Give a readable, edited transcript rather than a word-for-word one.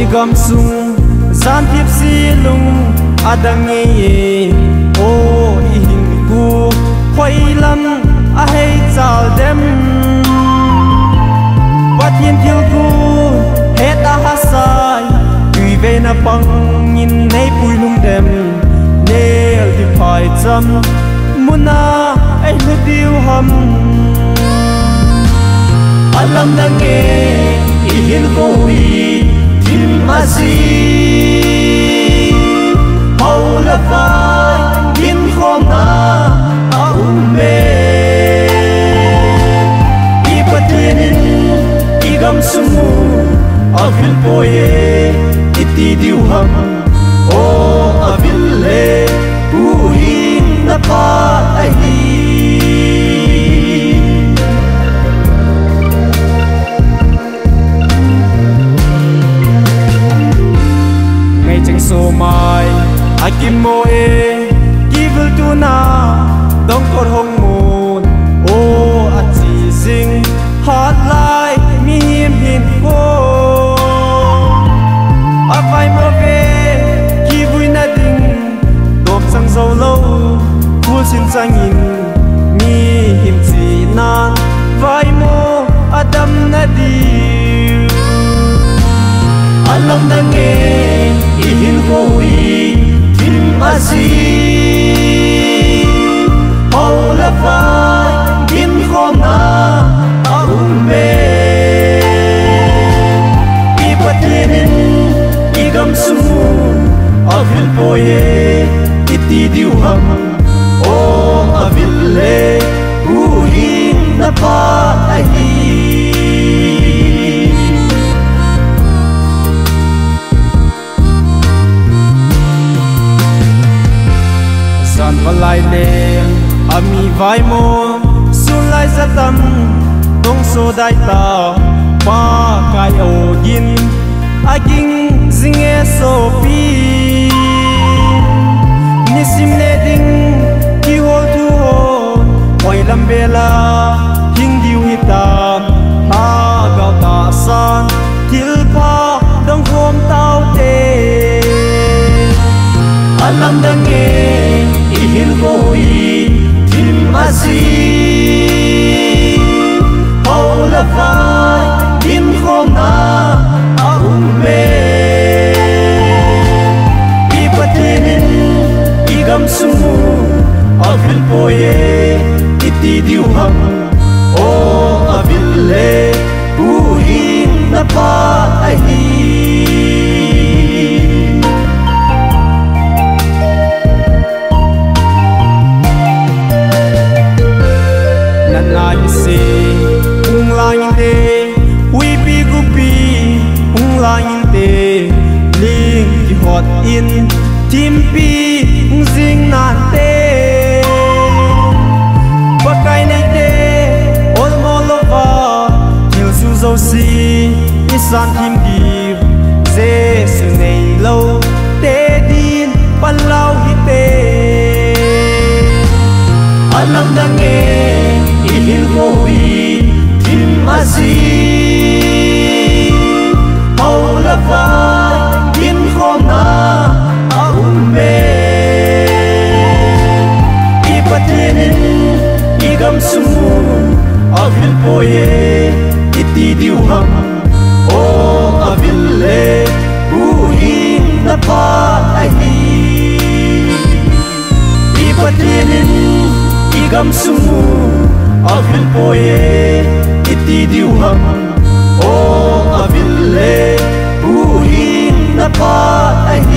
gam sung zan thiếp si lung adang ye o i hing ku khoi lam a hei chal dem wat yin thil ku het a hasai tùy về na bang nhìn nay pui lung dem nel di phai cham muna ai lu diu ham alam na nghe i hin ko wi tim asi hau la vai in khom na aume i patinin i gam sumu avil poye iti diu ham o avil le uhi na pa ai so mai akim mo e givil tu na dong kor hong moon o achi sing hot like mi him hin ko apai mo ve ki vui na ding top sang zo lo phul sin sang in mi him chi nan vai mo adam na di alam na nghe in hoi tim asi hau la vai in khona aume i patinin i gam sumu avil poye iti diu ham o avil le uhi na pa ai lai le ami vai mo sun lai zatam dong so dai ta pa kai o yin aging zinge so pi nisim le ding ki hol tu ho oi lam bela hing diu hita ha gao ta san til pa dong hom tao te alam dang nghe in hoi tim asi hau la vai in khom na aume i patinin i gam sumu avil poye iti diu ham o avil le uhi na pa ai in tim pi zing nan te bakai nei te ol molova til su zo si isan tim div ze su nei lo te din palau hi te alam na nghe i hil hoi tim asi hau la vai in khom na aume i patinin i gam sumu avil poye iti diu ham o avil le uhi na pa ai i patinin i gam sumu avil poye iti diu ham o avil le uhi na pa ai